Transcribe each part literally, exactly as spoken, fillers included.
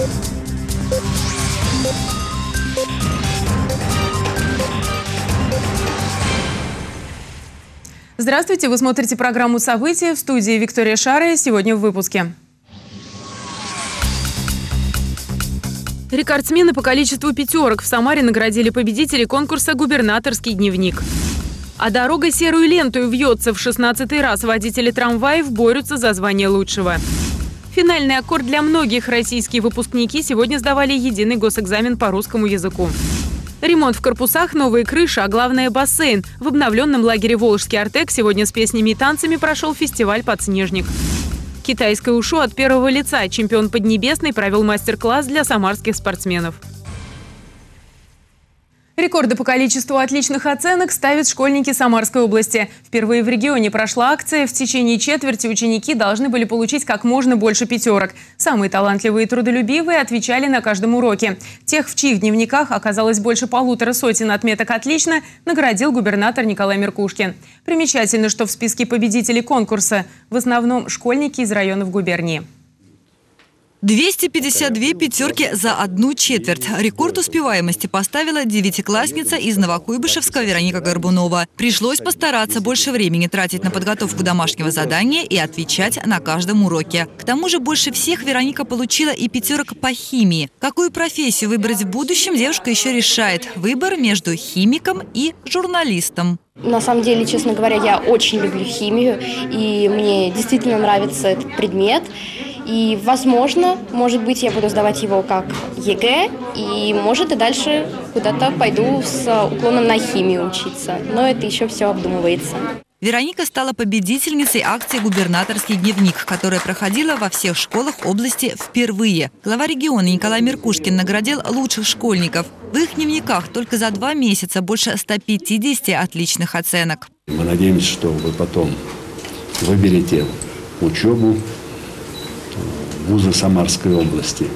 Здравствуйте, вы смотрите программу «События», в студии Виктория Шарая. Сегодня в выпуске. Рекордсмены по количеству пятерок в Самаре наградили победителей конкурса «Губернаторский дневник». А дорога серую ленту вьется. В шестнадцатый раз водители трамваев борются за звание лучшего. Финальный аккорд для многих. Российские выпускники сегодня сдавали единый госэкзамен по русскому языку. Ремонт в корпусах, новые крыши, а главное – бассейн. В обновленном лагере «Волжский Артек» сегодня с песнями и танцами прошел фестиваль «Подснежник». Китайское ушу от первого лица. Чемпион Поднебесной провел мастер-класс для самарских спортсменов. Рекорды по количеству отличных оценок ставят школьники Самарской области. Впервые в регионе прошла акция. В течение четверти ученики должны были получить как можно больше пятерок. Самые талантливые и трудолюбивые отвечали на каждом уроке. Тех, в чьих дневниках оказалось больше полутора сотен отметок «Отлично», наградил губернатор Николай Меркушкин. Примечательно, что в списке победителей конкурса в основном школьники из районов губернии. двести пятьдесят две пятерки за одну четверть. Рекорд успеваемости поставила девятиклассница из Новокуйбышевска Вероника Горбунова. Пришлось постараться больше времени тратить на подготовку домашнего задания и отвечать на каждом уроке. К тому же больше всех Вероника получила и пятерок по химии. Какую профессию выбрать в будущем, девушка еще решает. Выбор между химиком и журналистом. На самом деле, честно говоря, я очень люблю химию, и мне действительно нравится этот предмет. И, возможно, может быть, я буду сдавать его как ЕГЭ, и, может, и дальше куда-то пойду с уклоном на химию учиться. Но это еще все обдумывается. Вероника стала победительницей акции «Губернаторский дневник», которая проходила во всех школах области впервые. Глава региона Николай Меркушкин наградил лучших школьников. В их дневниках только за два месяца больше ста пятидесяти отличных оценок. Мы надеемся, что вы потом выберете учебу вузы Самарской области.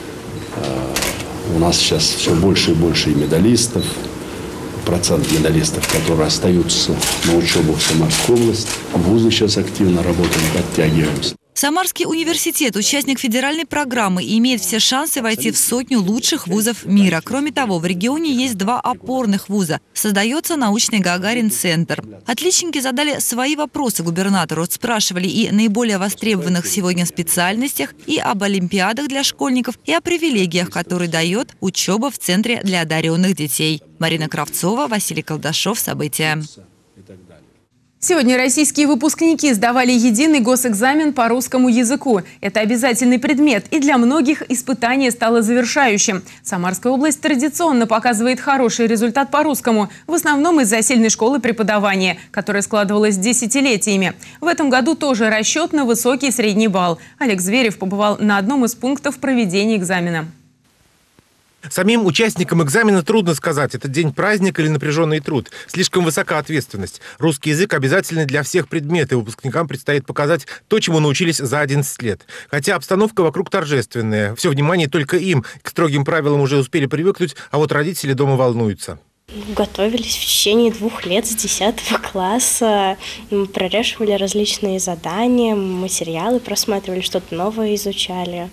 У нас сейчас все больше и больше и медалистов. Процент медалистов, которые остаются на учебу в Самарской области. Вузы сейчас активно работаем, подтягиваемся. Самарский университет – участник федеральной программы и имеет все шансы войти в сотню лучших вузов мира. Кроме того, в регионе есть два опорных вуза. Создается научный Гагарин-центр. Отличники задали свои вопросы губернатору. Спрашивали и наиболее востребованных сегодня специальностях, и об олимпиадах для школьников, и о привилегиях, которые дает учеба в Центре для одаренных детей. Марина Кравцова, Василий Колдашов. События. Сегодня российские выпускники сдавали единый госэкзамен по русскому языку. Это обязательный предмет, и для многих испытание стало завершающим. Самарская область традиционно показывает хороший результат по русскому, в основном из-за сильной школы преподавания, которая складывалась десятилетиями. В этом году тоже расчет на высокий средний балл. Олег Зверев побывал на одном из пунктов проведения экзамена. Самим участникам экзамена трудно сказать, это день праздник или напряженный труд. Слишком высока ответственность. Русский язык обязательный для всех предметов, и выпускникам предстоит показать то, чему научились за одиннадцать лет. Хотя обстановка вокруг торжественная. Все внимание только им. К строгим правилам уже успели привыкнуть, а вот родители дома волнуются. Готовились в течение двух лет с десятого класса. Мы прорешивали различные задания, материалы просматривали, что-то новое изучали.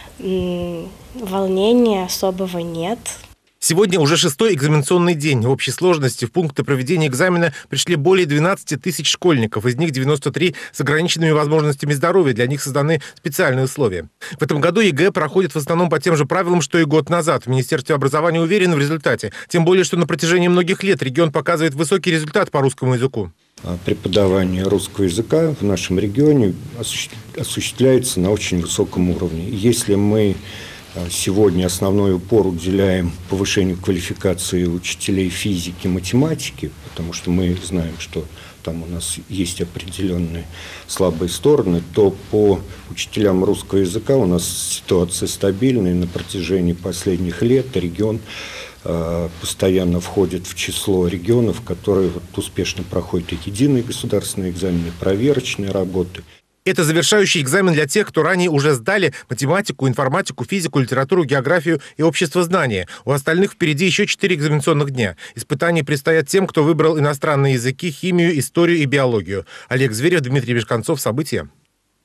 Волнения особого нет. Сегодня уже шестой экзаменационный день. В общей сложности в пункты проведения экзамена пришли более двенадцати тысяч школьников. Из них девяносто три с ограниченными возможностями здоровья. Для них созданы специальные условия. В этом году ЕГЭ проходит в основном по тем же правилам, что и год назад. В Министерстве образования уверены в результате. Тем более, что на протяжении многих лет регион показывает высокий результат по русскому языку. Преподавание русского языка в нашем регионе осуществляется на очень высоком уровне. Если мы сегодня основной упор уделяем повышению квалификации учителей физики, математики, потому что мы знаем, что там у нас есть определенные слабые стороны, то по учителям русского языка у нас ситуация стабильная. На протяжении последних лет регион э, постоянно входит в число регионов, которые вот, успешно проходят и единые государственные экзамены, проверочные работы. Это завершающий экзамен для тех, кто ранее уже сдали математику, информатику, физику, литературу, географию и обществознание. У остальных впереди еще четыре экзаменационных дня. Испытания предстоят тем, кто выбрал иностранные языки, химию, историю и биологию. Олег Зверев, Дмитрий Бешканцов. События.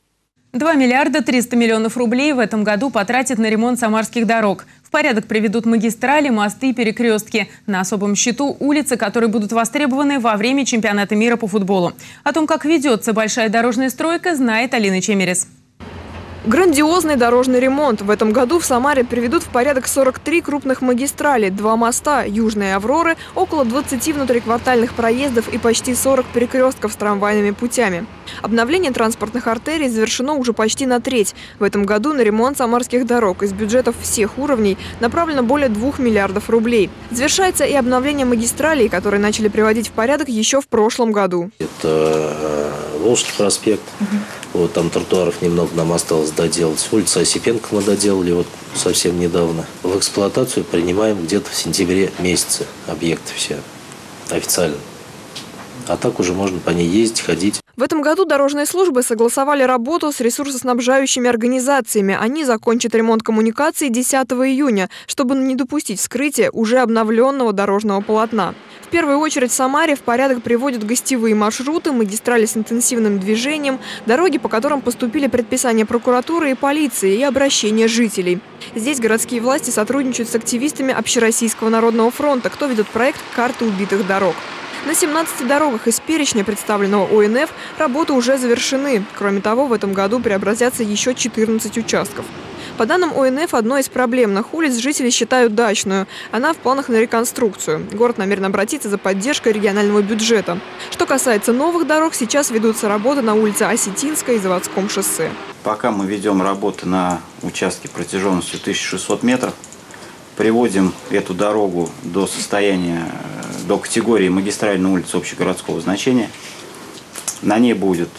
два миллиарда триста миллионов рублей в этом году потратят на ремонт самарских дорог. В порядок приведут магистрали, мосты и перекрестки. На особом счету улицы, которые будут востребованы во время чемпионата мира по футболу. О том, как ведется большая дорожная стройка, знает Алина Чемерес. Грандиозный дорожный ремонт. В этом году в Самаре приведут в порядок сорок три крупных магистрали, два моста, Южные Авроры, около двадцати внутриквартальных проездов и почти сорок перекрестков с трамвайными путями. Обновление транспортных артерий завершено уже почти на треть. В этом году на ремонт самарских дорог из бюджетов всех уровней направлено более двух миллиардов рублей. Завершается и обновление магистралей, которые начали приводить в порядок еще в прошлом году. Это Волжский проспект. Угу. Вот там тротуаров немного нам осталось доделать. Улица Осипенко мы доделали вот совсем недавно. В эксплуатацию принимаем где-то в сентябре месяце объекты все официально. А так уже можно по ней ездить, ходить. В этом году дорожные службы согласовали работу с ресурсоснабжающими организациями. Они закончат ремонт коммуникаций десятого июня, чтобы не допустить вскрытия уже обновленного дорожного полотна. В первую очередь в Самаре в порядок приводят гостевые маршруты, магистрали с интенсивным движением, дороги, по которым поступили предписания прокуратуры и полиции и обращения жителей. Здесь городские власти сотрудничают с активистами Общероссийского народного фронта, кто ведет проект «Карты убитых дорог». На семнадцати дорогах из перечня, представленного О Н Ф, работы уже завершены. Кроме того, в этом году преобразятся еще четырнадцать участков. По данным О Н Ф, одной из проблемных улиц жители считают дачную. Она в планах на реконструкцию. Город намерен обратиться за поддержкой регионального бюджета. Что касается новых дорог, сейчас ведутся работы на улице Осетинской и Заводском шоссе. Пока мы ведем работы на участке протяженностью тысяча шестьсот метров, приводим эту дорогу до состояния, до категории магистральной улицы общегородского значения. На ней будут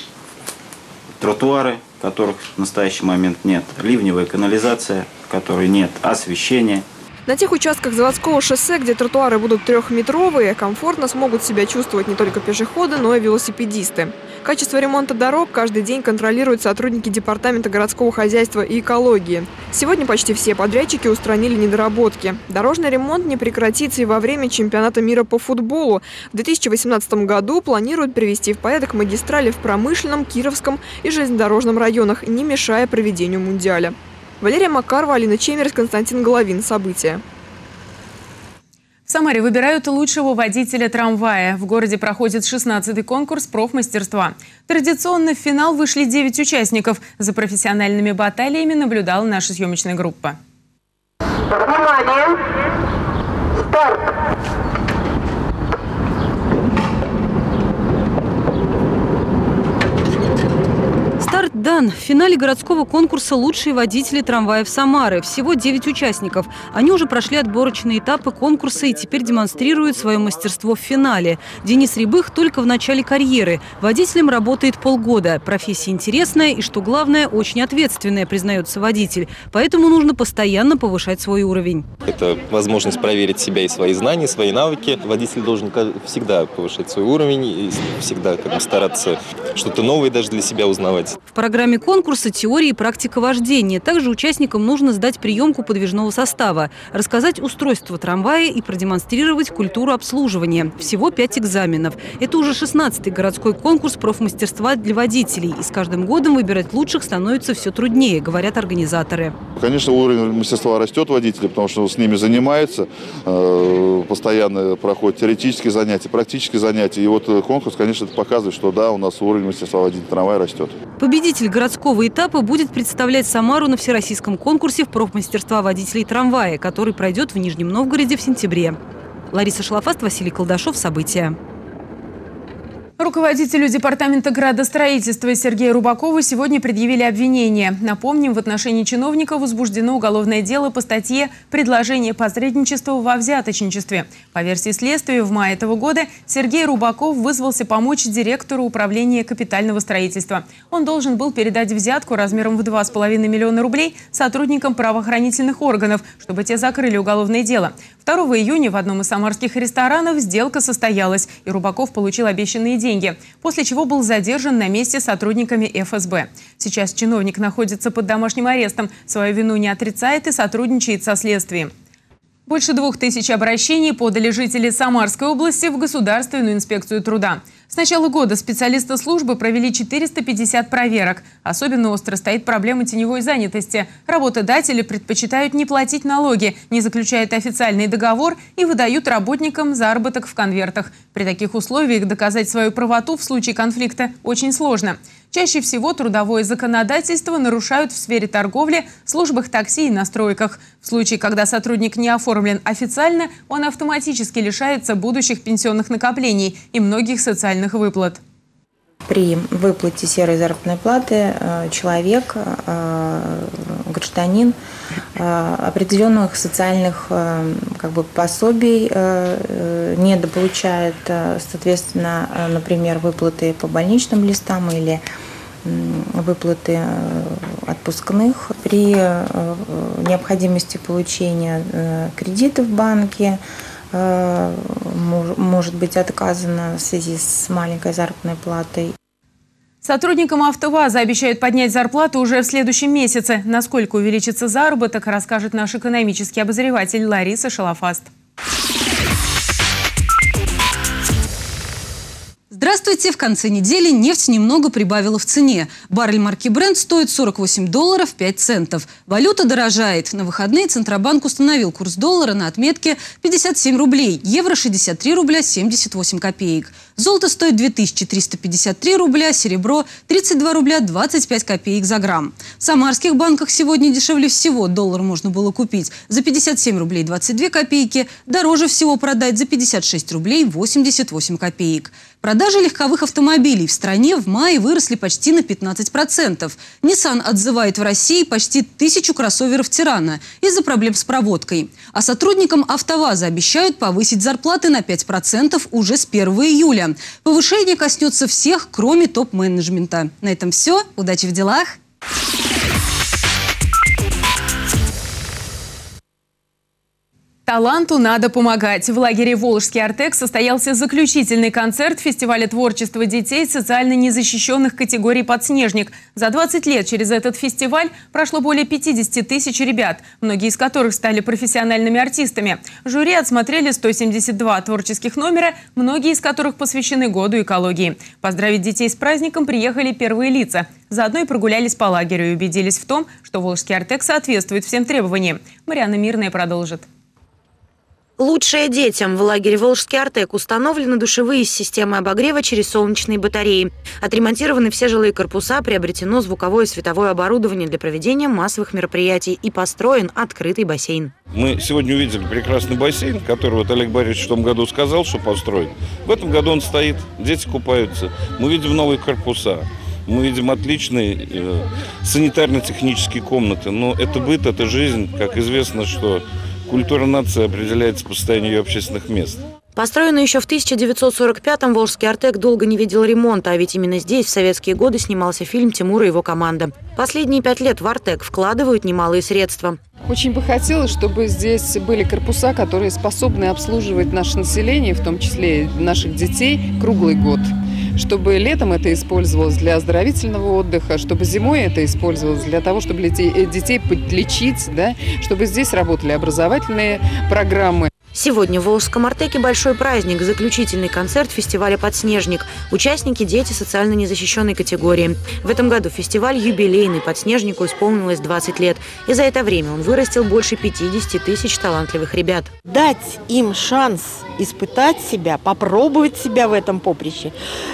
тротуары, которых в настоящий момент нет, ливневая канализация, которой нет, освещение. На тех участках Заводского шоссе, где тротуары будут трехметровые, комфортно смогут себя чувствовать не только пешеходы, но и велосипедисты. Качество ремонта дорог каждый день контролируют сотрудники Департамента городского хозяйства и экологии. Сегодня почти все подрядчики устранили недоработки. Дорожный ремонт не прекратится и во время чемпионата мира по футболу. В две тысячи восемнадцатом году планируют привести в порядок магистрали в Промышленном, Кировском и железнодорожном районах, не мешая проведению мундиаля. Валерия Макарова, Алина Чемерес, Константин Головин. События. В Самаре выбирают лучшего водителя трамвая. В городе проходит шестнадцатый конкурс профмастерства. Традиционно в финал вышли девять участников. За профессиональными баталиями наблюдала наша съемочная группа. Внимание! Старт! Старт дан. В финале городского конкурса «Лучшие водители трамваев Самары». Всего девять участников. Они уже прошли отборочные этапы конкурса и теперь демонстрируют свое мастерство в финале. Денис Рябых только в начале карьеры. Водителем работает полгода. Профессия интересная и, что главное, очень ответственная, признается водитель. Поэтому нужно постоянно повышать свой уровень. Это возможность проверить себя и свои знания, свои навыки. Водитель должен всегда повышать свой уровень и всегда как бы стараться что-то новое даже для себя узнавать. В программе конкурса теория и практика вождения. Также участникам нужно сдать приемку подвижного состава, рассказать устройство трамвая и продемонстрировать культуру обслуживания. Всего пять экзаменов. Это уже шестнадцатый городской конкурс профмастерства для водителей. И с каждым годом выбирать лучших становится все труднее, говорят организаторы. Конечно, уровень мастерства растет водителей, потому что с ними занимаются. Постоянно проходят теоретические занятия, практические занятия. И вот конкурс, конечно, показывает, что да, у нас уровень мастерства водителя трамвая растет. Победитель городского этапа будет представлять Самару на всероссийском конкурсе в профмастерства водителей трамвая, который пройдет в Нижнем Новгороде в сентябре. Лариса Шлафаст, Василий Колдашов. События. Руководителю Департамента градостроительства Сергею Рубакову сегодня предъявили обвинение. Напомним, в отношении чиновника возбуждено уголовное дело по статье «Предложение посредничества во взяточничестве». По версии следствия, в мае этого года Сергей Рубаков вызвался помочь директору управления капитального строительства. Он должен был передать взятку размером в два с половиной миллиона рублей сотрудникам правоохранительных органов, чтобы те закрыли уголовное дело. второго июня в одном из самарских ресторанов сделка состоялась, и Рубаков получил обещанные деньги. деньги, после чего был задержан на месте сотрудниками Эф Эс Бэ. Сейчас чиновник находится под домашним арестом, свою вину не отрицает и сотрудничает со следствием. Больше двух тысяч обращений подали жители Самарской области в Государственную инспекцию труда. С начала года специалисты службы провели четыреста пятьдесят проверок. Особенно остро стоит проблема теневой занятости. Работодатели предпочитают не платить налоги, не заключают официальный договор и выдают работникам заработок в конвертах. При таких условиях доказать свою правоту в случае конфликта очень сложно. Чаще всего трудовое законодательство нарушают в сфере торговли, службах такси и на стройках. В случае, когда сотрудник не оформлен официально, он автоматически лишается будущих пенсионных накоплений и многих социальных выплат. При выплате серой заработной платы человек, гражданин, определенных социальных как бы, пособий недополучает, соответственно, например, выплаты по больничным листам или выплаты отпускных. При необходимости получения кредита в банке может быть отказано в связи с маленькой заработной платой. Сотрудникам АвтоВАЗа обещают поднять зарплату уже в следующем месяце. Насколько увеличится заработок, расскажет наш экономический обозреватель Лариса Шалафаст. Здравствуйте! В конце недели нефть немного прибавила в цене. Баррель марки Brent стоит сорок восемь долларов пять центов. Валюта дорожает. На выходные Центробанк установил курс доллара на отметке пятьдесят семь рублей, евро шестьдесят три рубля семьдесят восемь копеек. Золото стоит две тысячи триста пятьдесят три рубля, серебро тридцать два рубля двадцать пять копеек за грамм. В самарских банках сегодня дешевле всего доллар можно было купить за пятьдесят семь рублей двадцать две копейки, дороже всего продать за пятьдесят шесть рублей восемьдесят восемь копеек. Продажи легковых автомобилей в стране в мае выросли почти на пятнадцать процентов. Nissan отзывает в России почти тысячу кроссоверов «Тирана» из-за проблем с проводкой. А сотрудникам АвтоВАЗа обещают повысить зарплаты на пять процентов уже с первого июля. Повышение коснется всех, кроме топ-менеджмента. На этом все. Удачи в делах! Таланту надо помогать. В лагере «Волжский Артек» состоялся заключительный концерт фестиваля творчества детей социально незащищенных категорий «Подснежник». За двадцать лет через этот фестиваль прошло более пятидесяти тысяч ребят, многие из которых стали профессиональными артистами. Жюри отсмотрели сто семьдесят два творческих номера, многие из которых посвящены году экологии. Поздравить детей с праздником приехали первые лица. Заодно и прогулялись по лагерю и убедились в том, что «Волжский Артек» соответствует всем требованиям. Марьяна Мирная продолжит. Лучшее детям. В лагере «Волжский Артек» установлены душевые с системой обогрева через солнечные батареи. Отремонтированы все жилые корпуса, приобретено звуковое и световое оборудование для проведения массовых мероприятий и построен открытый бассейн. Мы сегодня увидели прекрасный бассейн, который вот Олег Борисович в том году сказал, что построит. В этом году он стоит, дети купаются. Мы видим новые корпуса. Мы видим отличные э, санитарно-технические комнаты. Но это быт, это жизнь. Как известно, что культура нации определяется по состоянию ее общественных мест. Построенный еще в тысяча девятьсот сорок пятом, Волжский Артек долго не видел ремонта, а ведь именно здесь в советские годы снимался фильм «Тимур и его команда». Последние пять лет в Артек вкладывают немалые средства. Очень бы хотелось, чтобы здесь были корпуса, которые способны обслуживать наше население, в том числе наших детей, круглый год. Чтобы летом это использовалось для оздоровительного отдыха, чтобы зимой это использовалось для того, чтобы детей, детей подлечить, да, чтобы здесь работали образовательные программы. Сегодня в Волжском Артеке большой праздник – заключительный концерт фестиваля «Подснежник». Участники – дети социально незащищенной категории. В этом году фестиваль юбилейный, «Подснежнику» исполнилось двадцать лет. И за это время он вырастил больше пятидесяти тысяч талантливых ребят. Дать им шанс испытать себя, попробовать себя в этом поприще.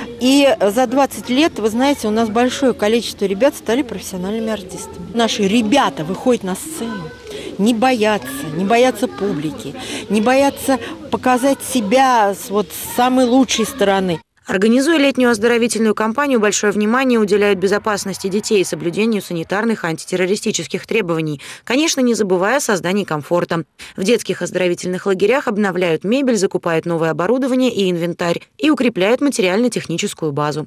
И за двадцать лет, вы знаете, у нас большое количество ребят стали профессиональными артистами. Наши ребята выходят на сцену. Не боятся, не боятся публики, не боятся показать себя с вот самой лучшей стороны. Организуя летнюю оздоровительную кампанию, большое внимание уделяют безопасности детей и соблюдению санитарных и антитеррористических требований. Конечно, не забывая о создании комфорта. В детских оздоровительных лагерях обновляют мебель, закупают новое оборудование и инвентарь и укрепляют материально-техническую базу.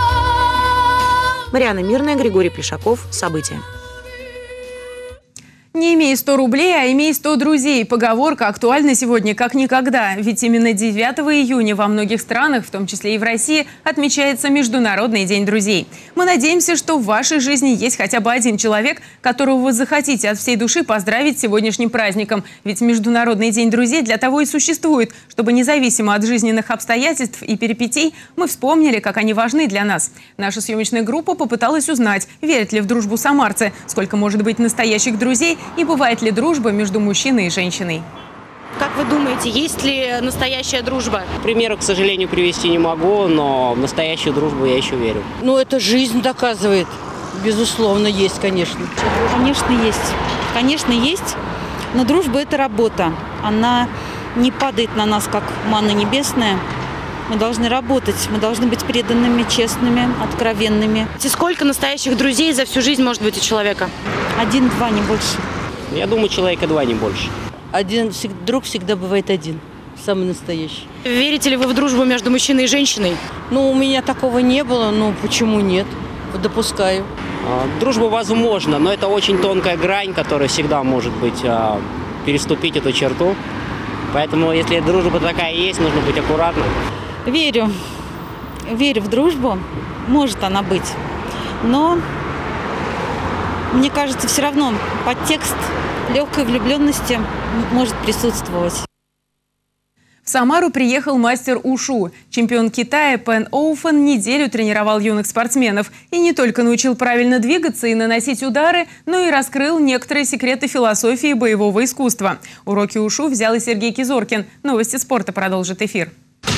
Марьяна Мирная, Григорий Плешаков. События. Не имей сто рублей, а имей сто друзей. Поговорка актуальна сегодня как никогда. Ведь именно девятого июня во многих странах, в том числе и в России, отмечается Международный день друзей. Мы надеемся, что в вашей жизни есть хотя бы один человек, которого вы захотите от всей души поздравить с сегодняшним праздником. Ведь Международный день друзей для того и существует, чтобы независимо от жизненных обстоятельств и перипетий мы вспомнили, как они важны для нас. Наша съемочная группа попыталась узнать, верят ли в дружбу самарцы, сколько может быть настоящих друзей, и бывает ли дружба между мужчиной и женщиной. Как вы думаете, есть ли настоящая дружба? Примера, к сожалению, привести не могу, но в настоящую дружбу я еще верю. Ну, это жизнь доказывает. Безусловно, есть, конечно. Конечно, есть. Конечно, есть. Но дружба – это работа. Она не падает на нас, как манна небесная. Мы должны работать, мы должны быть преданными, честными, откровенными. Сколько настоящих друзей за всю жизнь может быть у человека? Один-два, не больше. Я думаю, человека два, не больше. Один друг всегда бывает один, самый настоящий. Верите ли вы в дружбу между мужчиной и женщиной? Ну, у меня такого не было, но почему нет? Допускаю. Дружба возможна, но это очень тонкая грань, которая всегда может быть переступить эту черту. Поэтому, если дружба такая есть, нужно быть аккуратным. Верю. Верю в дружбу. Может она быть. Но, мне кажется, все равно подтекст легкой влюбленности может присутствовать. В Самару приехал мастер ушу. Чемпион Китая Пен Оуфен неделю тренировал юных спортсменов. И не только научил правильно двигаться и наносить удары, но и раскрыл некоторые секреты философии боевого искусства. Уроки ушу взял и Сергей Кизоркин. Новости спорта продолжит эфир.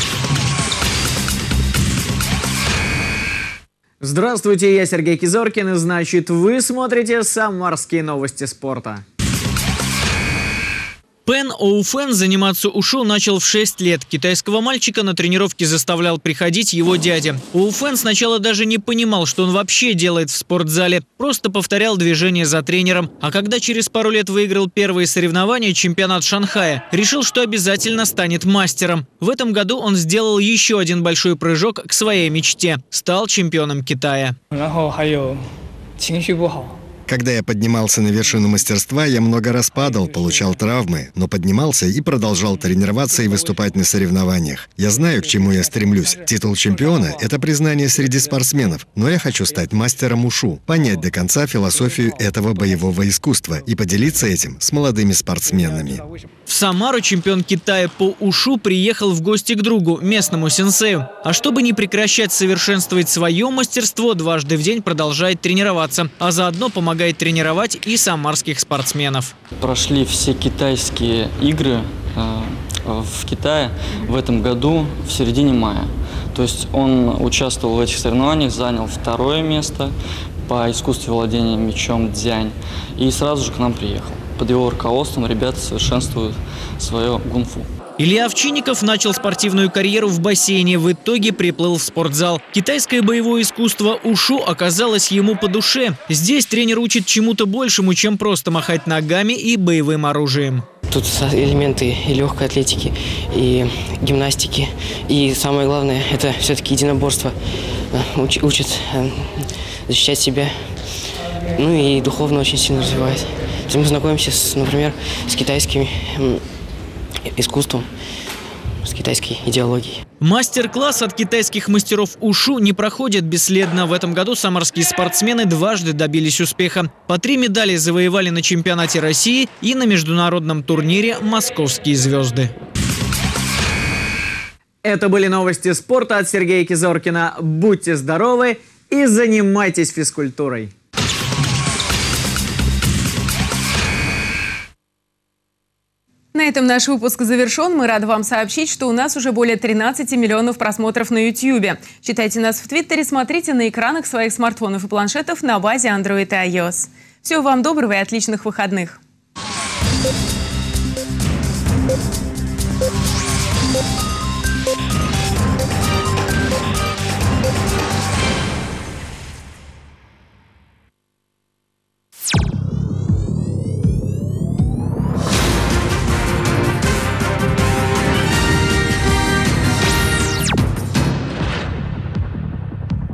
Здравствуйте, я Сергей Кизоркин, и значит, вы смотрите «Самарские новости спорта». Пен Оуфен заниматься ушу начал в шесть лет. Китайского мальчика на тренировки заставлял приходить его дядя. Оуфен сначала даже не понимал, что он вообще делает в спортзале. Просто повторял движения за тренером. А когда через пару лет выиграл первые соревнования, чемпионат Шанхая, решил, что обязательно станет мастером. В этом году он сделал еще один большой прыжок к своей мечте. Стал чемпионом Китая. Когда я поднимался на вершину мастерства, я много раз падал, получал травмы, но поднимался и продолжал тренироваться и выступать на соревнованиях. Я знаю, к чему я стремлюсь. Титул чемпиона – это признание среди спортсменов, но я хочу стать мастером ушу, понять до конца философию этого боевого искусства и поделиться этим с молодыми спортсменами. В Самару чемпион Китая по ушу приехал в гости к другу, местному сенсею. А чтобы не прекращать совершенствовать свое мастерство, дважды в день продолжает тренироваться, а заодно помогает тренировать и самарских спортсменов. Прошли все китайские игры э, в Китае в этом году в середине мая. То есть он участвовал в этих соревнованиях, занял второе место по искусству владения мечом дзянь и сразу же к нам приехал. Под его руководством ребята совершенствуют свое гунфу. Илья Овчинников начал спортивную карьеру в бассейне, в итоге приплыл в спортзал. Китайское боевое искусство ушу оказалось ему по душе. Здесь тренер учит чему-то большему, чем просто махать ногами и боевым оружием. Тут элементы и легкой атлетики, и гимнастики, и самое главное – это все-таки единоборство. Уч, учит защищать себя, ну и духовно очень сильно развивает. Мы знакомимся, с, например, с китайским искусством, с китайской идеологией. Мастер-класс от китайских мастеров ушу не проходит бесследно. В этом году самарские спортсмены дважды добились успеха. По три медали завоевали на чемпионате России и на международном турнире «Московские звезды». Это были новости спорта от Сергея Кизоркина. Будьте здоровы и занимайтесь физкультурой. На этом наш выпуск завершен. Мы рады вам сообщить, что у нас уже более тринадцати миллионов просмотров на ютьюбе. Читайте нас в Твиттере, смотрите на экранах своих смартфонов и планшетов на базе Android и iOS. Всего вам доброго и отличных выходных!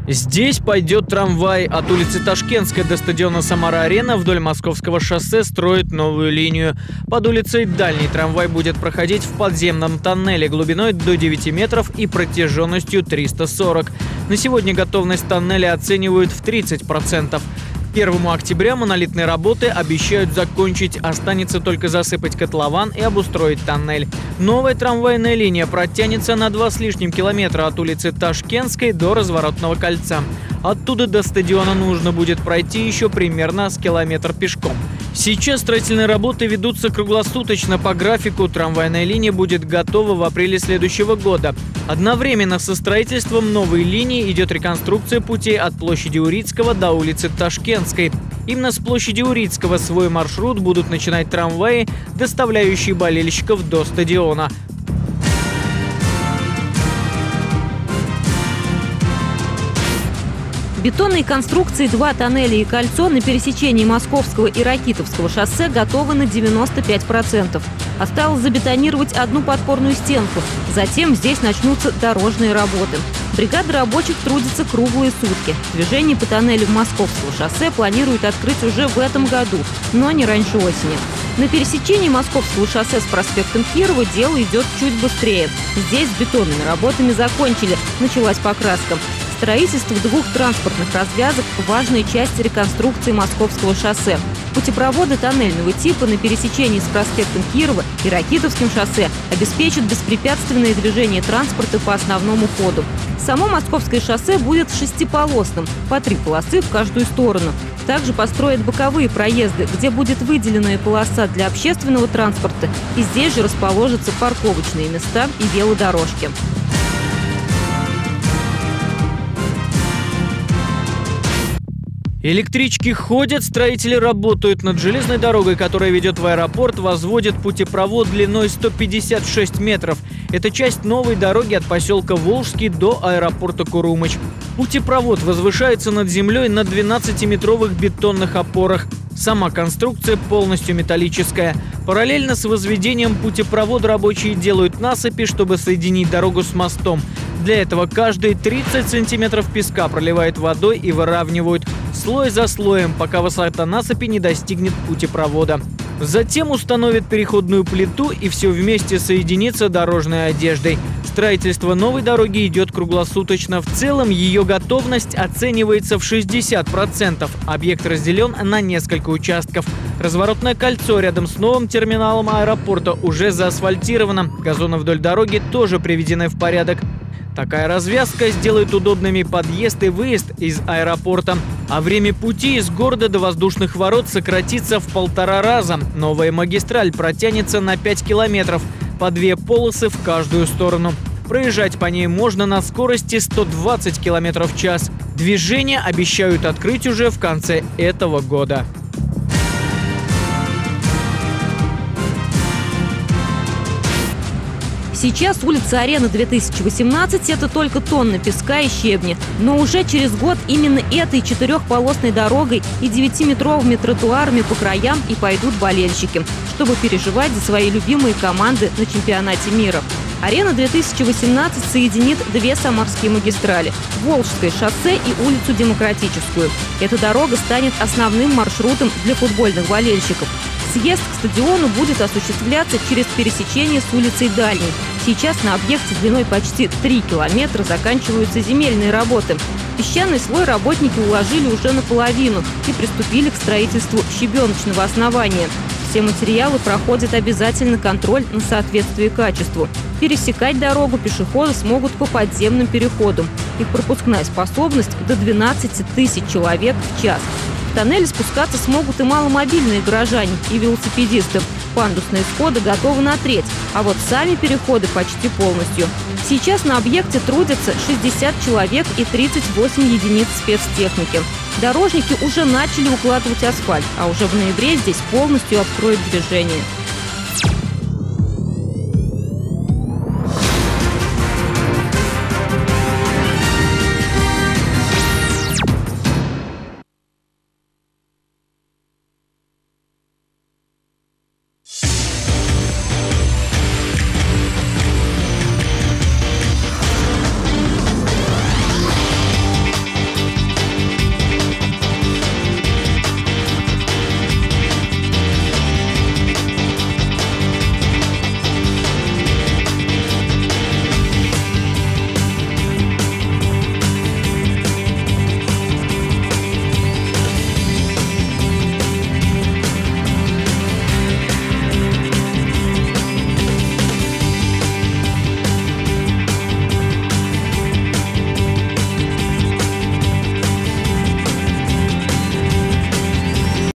Здесь пойдет трамвай. От улицы Ташкентской до стадиона Самара-Арена вдоль Московского шоссе строят новую линию. Под улицей Дальний трамвай будет проходить в подземном тоннеле глубиной до девяти метров и протяженностью триста сорок. На сегодня готовность тоннеля оценивают в тридцать процентов. К первому октября монолитные работы обещают закончить. Останется только засыпать котлован и обустроить тоннель. Новая трамвайная линия протянется на два с лишним километра от улицы Ташкентской до Разворотного кольца. Оттуда до стадиона нужно будет пройти еще примерно с километр пешком. Сейчас строительные работы ведутся круглосуточно по графику. Трамвайная линия будет готова в апреле следующего года. Одновременно со строительством новой линии идет реконструкция путей от площади Урицкого до улицы Ташкентской. Именно с площади Урицкого свой маршрут будут начинать трамваи, доставляющие болельщиков до стадиона. Бетонные конструкции, два тоннеля и кольцо на пересечении Московского и Ракитовского шоссе готовы на девяносто пять процентов. Осталось забетонировать одну подпорную стенку. Затем здесь начнутся дорожные работы. Бригада рабочих трудится круглые сутки. Движение по тоннелю Московского шоссе планируют открыть уже в этом году, но не раньше осени. На пересечении Московского шоссе с проспектом Кирова дело идет чуть быстрее. Здесь с бетонными работами закончили, началась покраска. Строительство двух транспортных развязок – важная часть реконструкции Московского шоссе. Путепроводы тоннельного типа на пересечении с проспектом Кирова и Ракитовским шоссе обеспечат беспрепятственное движение транспорта по основному ходу. Само Московское шоссе будет шестиполосным, по три полосы в каждую сторону. Также построят боковые проезды, где будет выделенная полоса для общественного транспорта, и здесь же расположатся парковочные места и велодорожки. Электрички ходят, строители работают. Над железной дорогой, которая ведет в аэропорт, возводят путепровод длиной сто пятьдесят шесть метров. Это часть новой дороги от поселка Волжский до аэропорта Курумыч. Путепровод возвышается над землей на двенадцатиметровых бетонных опорах. Сама конструкция полностью металлическая. Параллельно с возведением путепровода рабочие делают насыпи, чтобы соединить дорогу с мостом. Для этого каждые тридцать сантиметров песка проливают водой и выравнивают слой за слоем, пока высота насыпи не достигнет путепровода. Затем установят переходную плиту, и все вместе соединится дорожной одеждой. Строительство новой дороги идет круглосуточно. В целом ее готовность оценивается в шестьдесят процентов. Объект разделен на несколько участков. Разворотное кольцо рядом с новым терминалом аэропорта уже заасфальтировано. Газоны вдоль дороги тоже приведены в порядок. Такая развязка сделает удобными подъезд и выезд из аэропорта. А время пути из города до воздушных ворот сократится в полтора раза. Новая магистраль протянется на пять километров, по две полосы в каждую сторону. Проезжать по ней можно на скорости сто двадцать километров в час. Движение обещают открыть уже в конце этого года. Сейчас улица Арена две тысячи восемнадцать – это только тонны песка и щебня. Но уже через год именно этой четырехполосной дорогой и девятиметровыми тротуарами по краям и пойдут болельщики, чтобы переживать за свои любимые команды на чемпионате мира. Арена две тысячи восемнадцать соединит две самарские магистрали – Волжское шоссе и улицу Демократическую. Эта дорога станет основным маршрутом для футбольных болельщиков. Съезд к стадиону будет осуществляться через пересечение с улицей Дальней. Сейчас на объекте длиной почти три километра заканчиваются земельные работы. Песчаный слой работники уложили уже наполовину и приступили к строительству щебеночного основания. Все материалы проходят обязательно контроль на соответствие качеству. Пересекать дорогу пешеходы смогут по подземным переходам. Их пропускная способность до двенадцати тысяч человек в час. В тоннеле спускаться смогут и маломобильные горожане, и велосипедисты. Пандусные сходы готовы на треть, а вот сами переходы почти полностью. Сейчас на объекте трудятся шестьдесят человек и тридцать восемь единиц спецтехники. Дорожники уже начали укладывать асфальт, а уже в ноябре здесь полностью откроют движение.